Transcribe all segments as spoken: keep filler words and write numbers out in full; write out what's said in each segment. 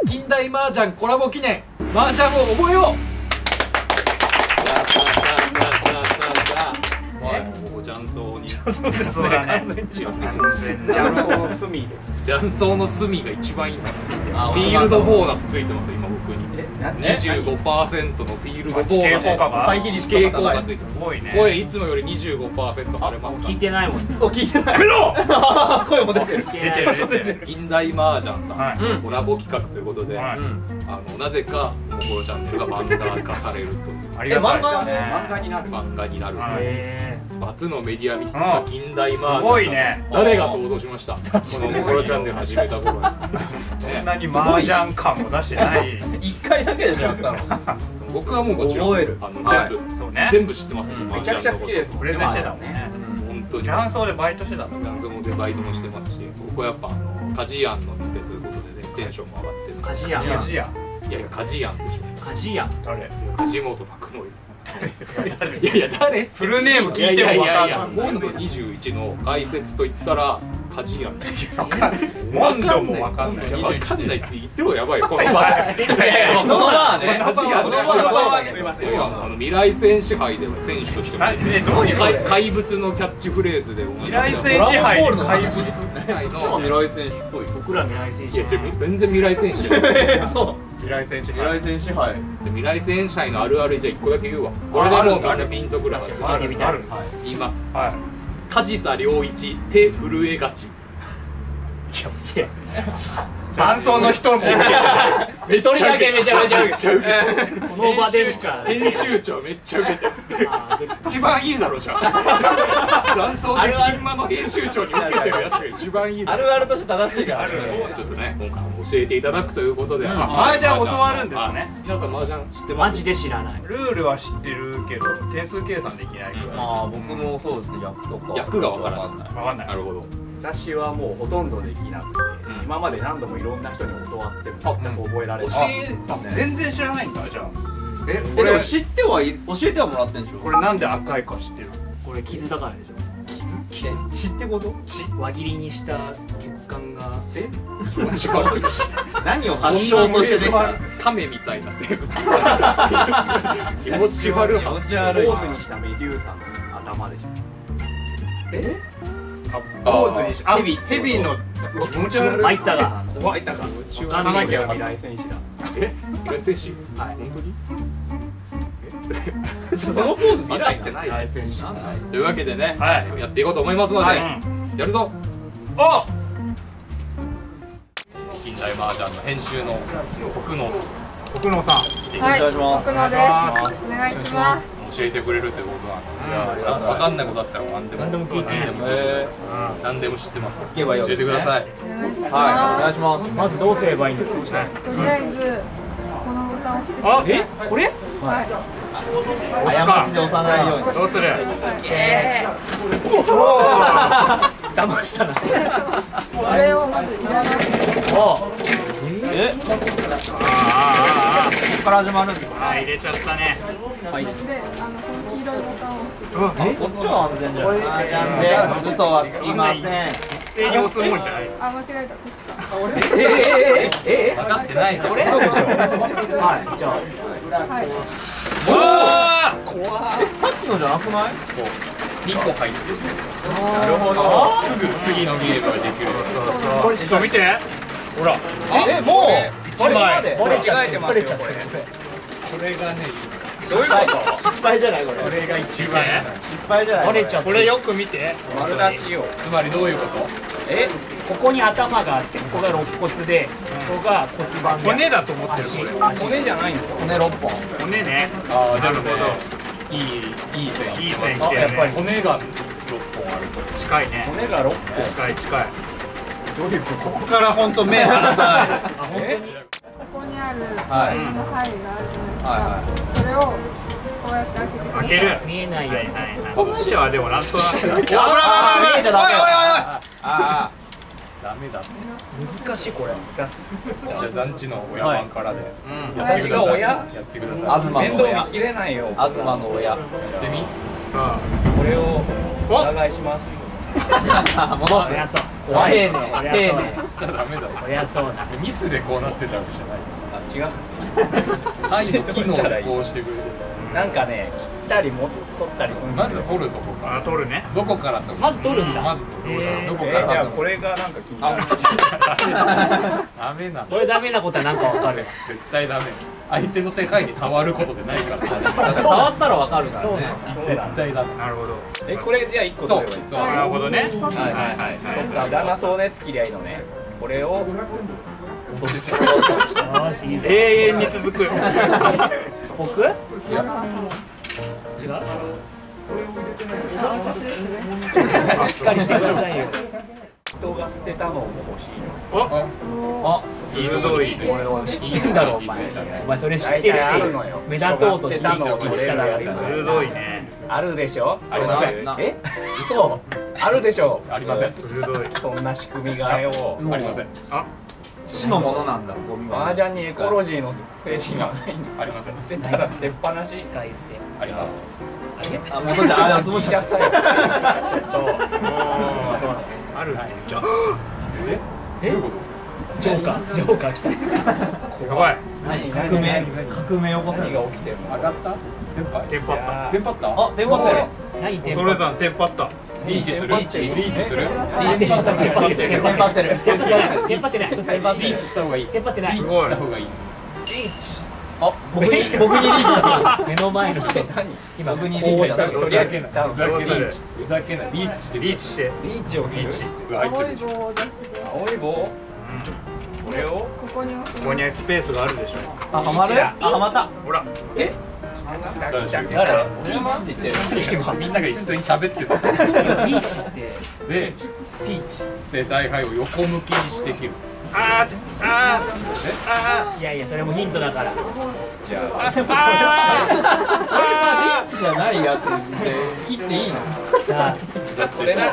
近代麻雀コラボ記念麻雀を覚えよう。さあさあさあさあさあもう雀荘にそうだね。 完全に雀荘の隅です。 雀荘の隅が一番いいんだ。フィールドボーナスついてます今僕に。にじゅうごパーセントのフィールドボーナス。地形効果ついてます。声いつもより にじゅうごパーセント 晴れますか。 聞いてないもん。 聞いてない。声も出てる。 出てる出てる。 近代麻雀さんコラボ企画ということで、あのなぜかもころチャンネルが漫画化されるという。 ありがたい。 漫画になる。漫画になる。初のメディアミックスが近代麻雀。 すごいね。 誰が想像しました。このもころチャンネル始めた頃に。 そんなに麻雀感も出してない。 一回だけでしょやったの。 僕はもうもちろん全部全部知ってます。 めちゃくちゃ好きです。プレゼンしてたもんね。本当に。雀荘でバイトしてた。 雀荘でバイトもしてますし、僕はやっぱあのカジアンの店ということでねテンションも上がってる。 カジアン。 いやいやカジアンでしょ。 カジアン。 誰？梶本拓乃です。いやいや誰？ フルネーム聞いてもわかんない。 モンドにじゅういちの解説と言ったらカジアン。 モンドもわかんない。 わかんないって言ってもやばいよ。この場合。 そのままね。 カジアン。あの未来戦士杯では選手としても。 えどういう怪物のキャッチフレーズで。 未来戦士杯の怪物。 未来戦士っぽい。 僕ら未来戦士。 いや全然未来戦士。 そう。 未来戦士未来戦士杯。 未来戦士杯のあるあるじゃあ一個だけ言うわ。これでもうみんなピンとくる。 聞いてみたい。 言います。 はい。 梶田良一手震えがち。 いや。 伴奏の人も一人だけめちゃめちゃウケてこの場でしか編集長めっちゃウケてる。一番いいだろじゃん。雀荘で金馬の編集長にウケてるやつが一番いいだろ。 あるあるとして正しいから。 ちょっとね今回教えていただくということで麻雀教わるんですね。 皆さん麻雀知ってます？ マジで知らない。 ルールは知ってるけど点数計算できないから。 まあ僕もそうですね役とか。 役がわからない。 わかんない。 なるほど。 私はもうほとんどできなくて、今まで何度もいろんな人に教わっても全く覚えられない。 全然知らないんだじゃあ。 え、これ知ってはい教えてはもらってんでしょ。 これなんで赤いか知ってる？ これ傷だからでしょ。 傷？血ってこと？ 血。輪切りにした血管が。 え？何を発症としてできた？ 亀みたいな生物。気持ち悪い。 気持ち悪い。ポーズにしたメデューサの頭でしょ。え？ ポーズにしヘビヘビの気持ち悪い。 入ったが怖いたか。 わかんなきゃ未来戦士だ。 え？未来戦士？ はい。 本当に？ そのポーズ未来ってないじゃん。というわけでね、やっていこうと思いますので、やるぞ。 お！ 近代麻雀の編集の国能さん。 国能さん。 はい、国能です。お願いします。 教えてくれるということなんで、分かんないことだったら何でも何でも聞いていいです。 何でも知ってます。 教えてください。 はい、お願いします。 まずどうすればいいんですか。 とりあえずこのボタンを押してくだあ、 さい。 え、これ？ はい。 過ちで押さないように。 どうする？ え騙したな。 ー、これをまず入れます。 え？ああ、ここから始まるんですか。 あ、入れちゃったね。 で、あのこの黄色いボタンを押してください。 え、こっちは安全じゃない。麻雀で嘘はつきません。 一斉に押すもんじゃない。 あ、間違えた。こっちか。 ええええ、 分かってないじゃん。 これ？そうでしょ。はい、じゃあ。 はい。 おお。 怖い。え、さっきのじゃなくない？ にこ入ってる。 なるほど。 すぐ次のゲームができる。 これちょっと見て。ほら。 え、もう一枚。 バレちゃってバレちゃって。 これがね、 どういうこと？失敗じゃないこれ。 これが一番。 失敗じゃない。 バレちゃって。 これよく見て。 丸出しよ。 つまりどういうこと？ え、ここに頭があって、ここが肋骨で、ここが骨盤で。 骨だと思ってるこれ。 骨じゃないんですか。 骨六本。 骨ね。 ああ、 なるほど。 いいいい線。 いい線。 やっぱり骨がろっぽんあると近いね。 骨が六本。 近い近い。どういうこと？ここから本当目離さない。 あ、本当に。 ここにあるこの針があるじゃないですか。それをこうやって開けてください。 開ける。 見えないよ。 こっちではでもなんとなく。 あ、見えちゃダメよ。ああ、 ダメだね。 難しいこれ。難しい。 じゃあ残地の親番からでやはいってください。やってください。 東の親。 切れないよ。 東の親。 やってみ。 さあこれをお願いします。 戻す。 皆さん。 怖い。 丁寧丁寧しちゃダメだ。 そりゃそうだ。 ミスでこうなってたわけじゃない。 違う。 はいの機能でこうしてくれる。 なんかね、切ったりも取ったりするんでますず取るとこか。 あ、取るね。 どこからと。 まず取るんだ。 まず取る。どこえー、 から。 じゃあこれがなんか気になる。 ダメなの。 これダメなことはなんかわかる。 絶対ダメ。相手の手配に触ることでないから。 触ったらわかるからね。 絶対ダメ。 なるほど。 え、これじゃあ一個取ればいい。 そう。 なるほどね。はいはいはい。いらなそうなやつ切りゃいいのね。これをよし、いいぜ。 永遠に続く。 僕？違う？ あ、私ですね。 しっかりしてくださいよ。 人が捨てたのも欲しいの。 お、 あ、 いいの通り。 俺を知ってるだろお前。お前それ知ってるって目立とうとしてたのを言ったらさ。 鋭いね。 あるでしょ。 ありません。 え？嘘？あるでしょ。 ありません。 鋭い。 そんな仕組みがよ。 ありません。 あ、 死のものなんだ。ゴミは。 麻雀にエコロジーの精神がないんだ。 ありません。 捨てたら捨てっぱなし。 使い捨て。 あります。 あ、戻っちゃう。あ、でもつぼっちゃった。 そう。 あるね。じゃあ。 え？どういうこジョーカー、ジョーカー来た。 やばい。 何？革命革命起こせる。 何が起きてるの？ 上がった？テンパテンパった。 テンパった？ あ、電話ってる。 何テンそれさんテンパった。 リーチする？リーチリーチする？ テンパってる。テンパってる。テンパってる。テンパってない。 リーチした方がいい。 テンパってない。 リーチした方がいい。 あ、僕に僕にリーチだ。 目の前の人。 今僕にリーチだ。 とりあえずふざけない。ふざけない。リーチしてリーチして。 リーチをする。 リーチ。 青い棒を出して。 青い棒。これをここに置く。 ここにスペースがあるでしょ。 あ、はまる？あ、はまった。 ほら。 え？ 誰？ リーチって言ってる。 今みんなが一斉に喋ってた。 リーチってで、ピーチ捨て大杯を横向きにして切る。 あーあーあいやいやそれもヒントだから。 じゃあ。 リーチじゃないやつで切っていいの？ さあ、 これな。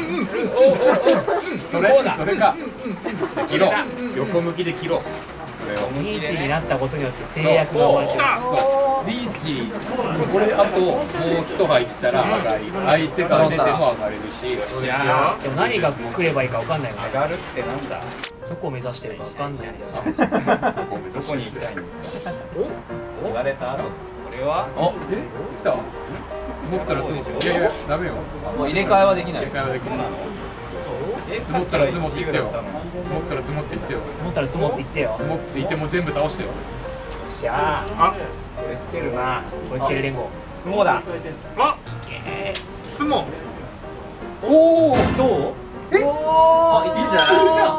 それそれか。切ろう。横向きで切ろう。それを。 リーチになったことによって制約が生まれちゃう。 そう。リーチこれあともう一杯来たら上がり。相手から出ても上がれるし。よっしゃ。 でも何が来ればいいかわかんないよね。 上がるってなんだ。 どこを目指してるかわかんないんだよ。 どこに行きたいんですか。 言われた後。 これは。 お、え、来た。積もったら積もって。いやいや、ダメよ。 もう入れ替えはできない。 入れ替えはできない。積もったら積もっていってよ。積もったら積もっていってよ。 積もったら積もっていってよ。 積もっていても全部倒してよ。 しゃあ。あ、これ来てるな。 これ来てる連合。 相撲だ。 あ、相撲。 おお、どう？ え？おあ、いいんじゃない？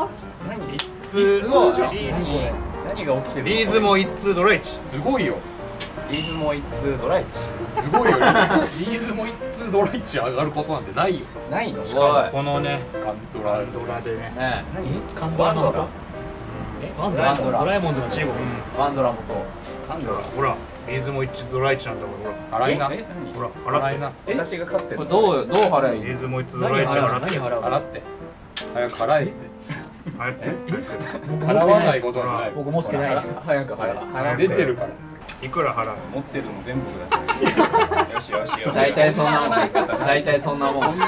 何？ 一通すごい。 何これ？ 何が起きてるの？ リーズも一通ドライチ。 すごいよ。 リーズも一通ドライチ。 すごいよ。リーズも一通ドライチ上がることなんてないよ。 ないの？ このね、 ガンドラドラでね。 ねえ？カンドラなのか？え、ワンドラ？ドラえもんズの中国。 ワンドラもそう。 なんだろう。 ほら、リーズも一通ドライチなんだもん。ほら、 洗いな。 え、何？ ほら、払ってな。 私が勝ってる。 これどうどう払えばいい？ リーズも一通ド何ライチ払う？ 払って何払う？ 洗って。早く払えって。 早く払わないことはない。 僕持ってないです。 早く払う。払う。 出てるから。 いくら払う？ 持ってるの全部だ。よしよしよし。 大体そんなもん。大体そんなもん。 わかん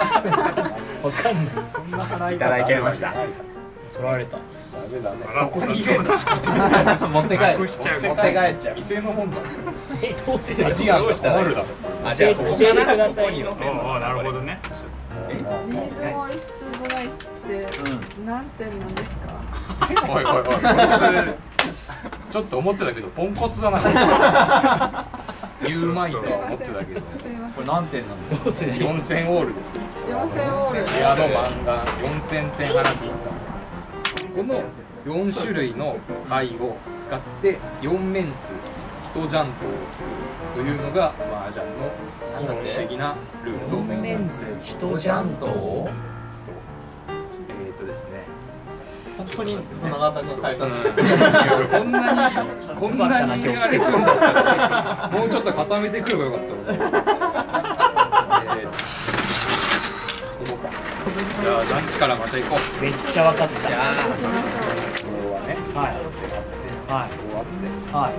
ない。 いただいちゃいました。 取られた。 ダメだね。 そこに入れ持って帰る。 なくしちゃう持って帰っちゃう。 店のもんなんですよ。 え、どうせ味があるだろ。 あ、 教えてくださいよ。 ああ、なるほどね。 リーズも一通ドライチって何点なんですか？ おいおいおい、こいつちょっと思ってたけどポンコツだな。言うまいとは思ってたけど。 すいません。 これ何点なの？ どうせね。 よんせんオールですね。 よんせんオール。 エアの漫画よんせんてん花金さん。このよん種類の愛を使ってよん面図一ジャントを作るというのが麻雀の基本的なルート。 メンズ一ジャントを。 そう。えーとですね。 本当に永田君書いたんですよ。 こんなにこんなにあれするんだったらもうちょっと固めてくればよかったの。えー重さ。じゃあ団地からまた行こう。 めっちゃ分かった。 じゃあこれはね。 はい。はい。 こうあって。 はい。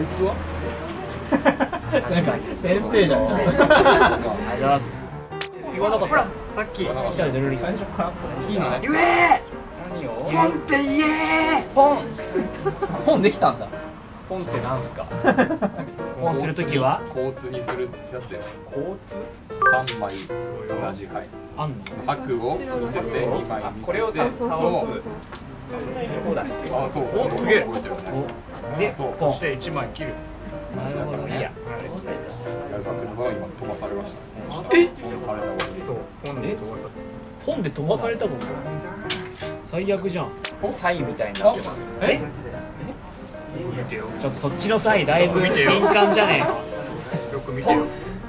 こいつは？ 確かに。 先生じゃん。 ありがとうございます。 言わなかった。 さっき来たよ、ドルリ。 最初からあったね。いいな。 言え何を？ ポンって言えポン。ポンできたんだ。ポンってなんすか？ ポンするときは交通にするやつよ。 交通？ 三枚同じはい。 あんの？ 白を見せて二枚見せて。 これをさ、 そうそうそうそう。 こうだ。 あ、そう。 お、すげえ。 で、 そう。 ポン。 そして一枚切る。 なるほど、いいや。 やるばくのが今飛ばされました。 え？ されたことに。 そう、ポンで飛ばさポンで飛ばされたの？最悪じゃん。 サインみたいになってます。 え？ 見てよ。 ちょっとそっちの際だいぶ敏感じゃねよく見てよ。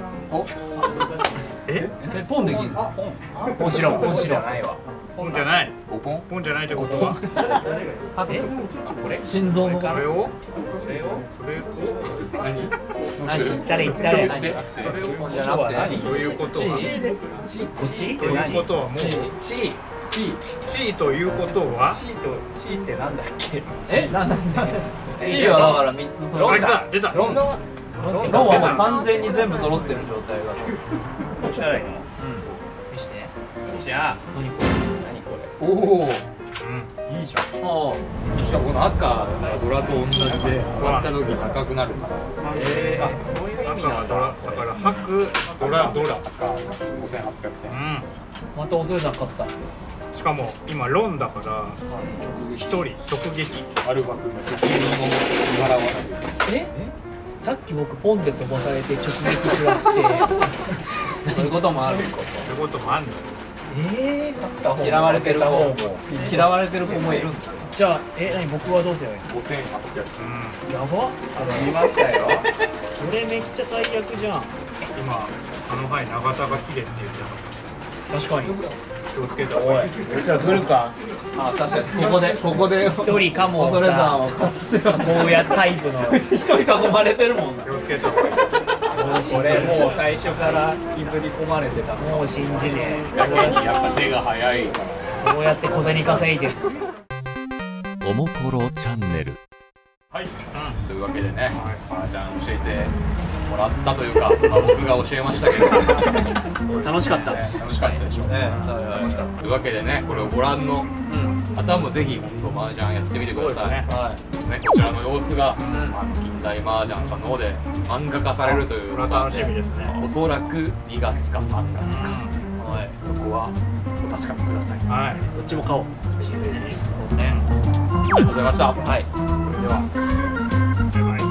え？え、ポンできる？ポン。 え。ポンしろ、ポンしろ。 ないわ。 ポンじゃない。 五ポン？ ポンじゃないってことは。 え？ これ？ 心臓の。 それを。 それを？ それを。 何？ 何？誰言ったれ。 それを？じゃなくて、 ということは。 こっち？ ということはもう。 チー。チー。 チーということは。 チーとチーってなんだっけ？え、なんだっけ？チーはだから三つ揃あ、 って来た、出た。 ロン。ロンはもう完全に全部揃ってる状態が。どうしたらいいの？ 見して。 じゃあ、 何これ？ 何これ？ おお。 うん。 いいじゃん。ああ。 しかもこの赤がドラと同じで割った時高くなるから。 ええ、あ、そういう意味なん赤がドラ、 だ。 だから白ドラドラ。 赤五千八百点。 うまたおそれさん勝った。 ん。しかも今ロンだから一人直撃。 アルバ君が責任を払わない。 え？さっき僕ポンで飛ばされて直撃食らって。 そういうこともある。 そういうこともあんの。 ええ。 嫌われてる子も嫌われてる子もいるんだ。 じゃあ、え、何僕はどうすればいい五千八百。 うん。 の？やば。それ見ましたよ。 それめっちゃ最悪じゃん。 今あのはい永田が綺麗って言ってた。 確かに。 気をつけた。 おい、こいつら来るか。 あ、確かにここでここで一人かも恐れ山をさ、 勝たせばこうやタイプの。 一人囲まれてるもんな。 気をつけた方がいい。 俺もう最初から引きずり込まれてた。 もう信じねえ。 やっぱ手が早いから。 そうやって小銭稼いでる。 おもころチャンネル。 はい。というわけでね、麻雀教えてもらったというか、まあ僕が教えましたけど、 楽しかった。 楽しかったでしょ。 ね、 楽しかった。というわけでね、これをご覧の方もぜひ本当麻雀やってみてください。ね、こちらの様子が、まあ、近代麻雀さんの方で漫画化されるということ楽しみですね。 おそらくにがつかさんがつか、はい、そこはお確かめください。 はい。 どっちも買おう。自由に。そうね。 ありがとうございました。はい。それでは。 バイバイ。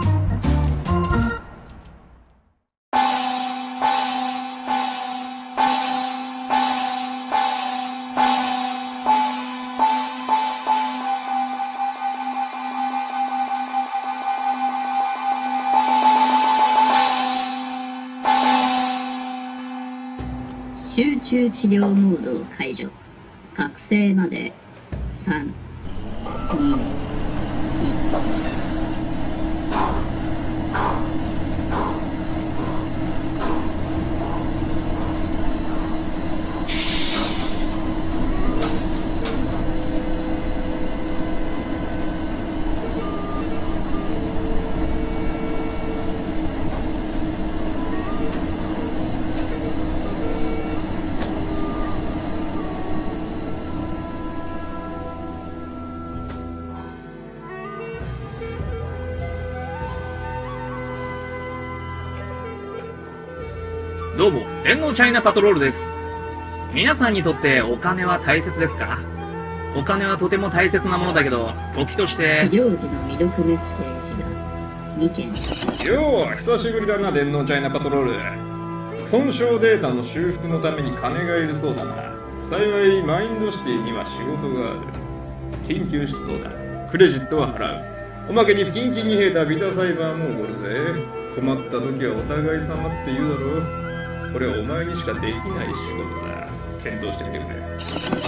集中治療モードを解除。覚醒までさん、に、いち。 どうも、電脳チャイナパトロールです。皆さんにとってお金は大切ですか？お金はとても大切なものだけど、時として。 治療時の未読メッセージがにけん。 よう、久しぶりだな、電脳チャイナパトロール。損傷データの修復のために金がいるそうだな。幸い、マインドシティには仕事がある。緊急出動だ。クレジットは払う。おまけにキンキンに冷えたビタサイバーもおごるぜ。困った時はお互い様って言うだろう。これはお前にしかできない仕事だ。検討してみてくれ。